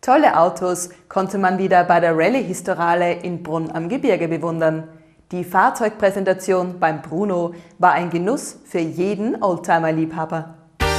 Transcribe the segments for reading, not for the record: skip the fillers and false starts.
Tolle Autos konnte man wieder bei der Rallye Historale in Brunn am Gebirge bewundern. Die Fahrzeugpräsentation beim Bruno war ein Genuss für jeden Oldtimer-Liebhaber.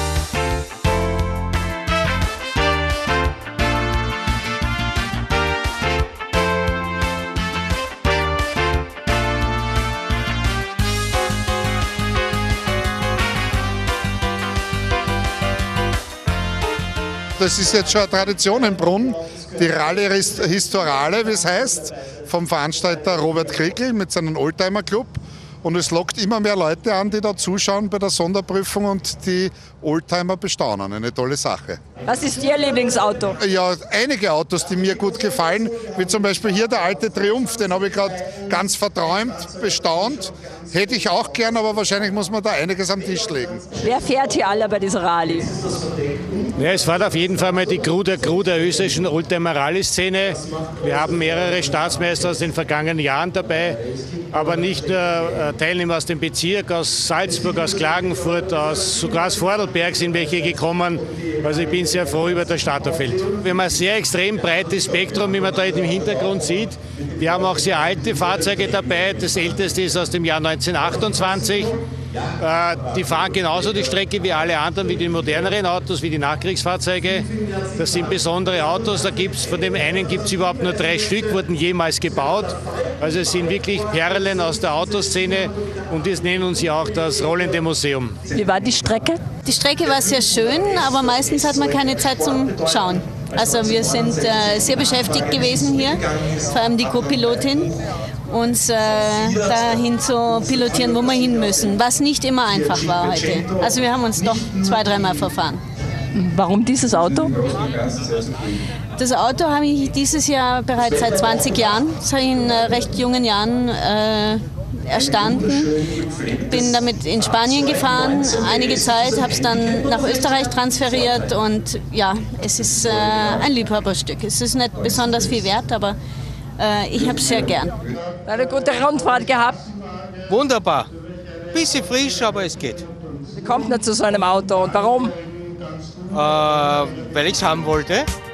Das ist jetzt schon eine Tradition in Brunn, die Rallye Historale, wie es heißt, vom Veranstalter Robert Kriegl mit seinem Oldtimer-Club. Und es lockt immer mehr Leute an, die da zuschauen bei der Sonderprüfung und die Oldtimer bestaunen. Eine tolle Sache. Was ist Ihr Lieblingsauto? Ja, einige Autos, die mir gut gefallen, wie zum Beispiel hier der alte Triumph, den habe ich gerade ganz verträumt, bestaunt. Hätte ich auch gern, aber wahrscheinlich muss man da einiges am Tisch legen. Wer fährt hier alle bei dieser Rallye? Ja, es fährt auf jeden Fall mal die Crew der österreichischen Oldtimer-Rallye-Szene. Wir haben mehrere Staatsmeister aus den vergangenen Jahren dabei, aber nicht nur Teilnehmer aus dem Bezirk, aus Salzburg, aus Klagenfurt, sogar aus Vordelberg sind welche gekommen. Also ich bin sehr froh über das Starterfeld. Wir haben ein sehr extrem breites Spektrum, wie man da im Hintergrund sieht. Wir haben auch sehr alte Fahrzeuge dabei. Das älteste ist aus dem Jahr 1928. Die fahren genauso die Strecke wie alle anderen, wie die moderneren Autos, wie die Nachkriegsfahrzeuge. Das sind besondere Autos. Von dem einen gibt es überhaupt nur 3 Stück, wurden jemals gebaut. Also es sind wirklich Perlen aus der Autoszene und das nennen uns ja auch das rollende Museum. Wie war die Strecke? Die Strecke war sehr schön, aber meistens hat man keine Zeit zum Schauen. Also wir sind sehr beschäftigt gewesen hier, vor allem die Co-Pilotin, uns dahin zu pilotieren, wo wir hin müssen, was nicht immer einfach war heute. Also wir haben uns doch 2-3 Mal verfahren. Warum dieses Auto? Das Auto habe ich dieses Jahr bereits seit 20 Jahren, das habe ich in recht jungen Jahren erstanden. Bin damit in Spanien gefahren, einige Zeit, habe es dann nach Österreich transferiert und ja, es ist ein Liebhaberstück. Es ist nicht besonders viel wert, aber ich habe es sehr gern. Eine gute Rundfahrt gehabt? Wunderbar. Bisschen frisch, aber es geht. Wie kommt man zu so einem Auto und warum? Weil ich es haben wollte.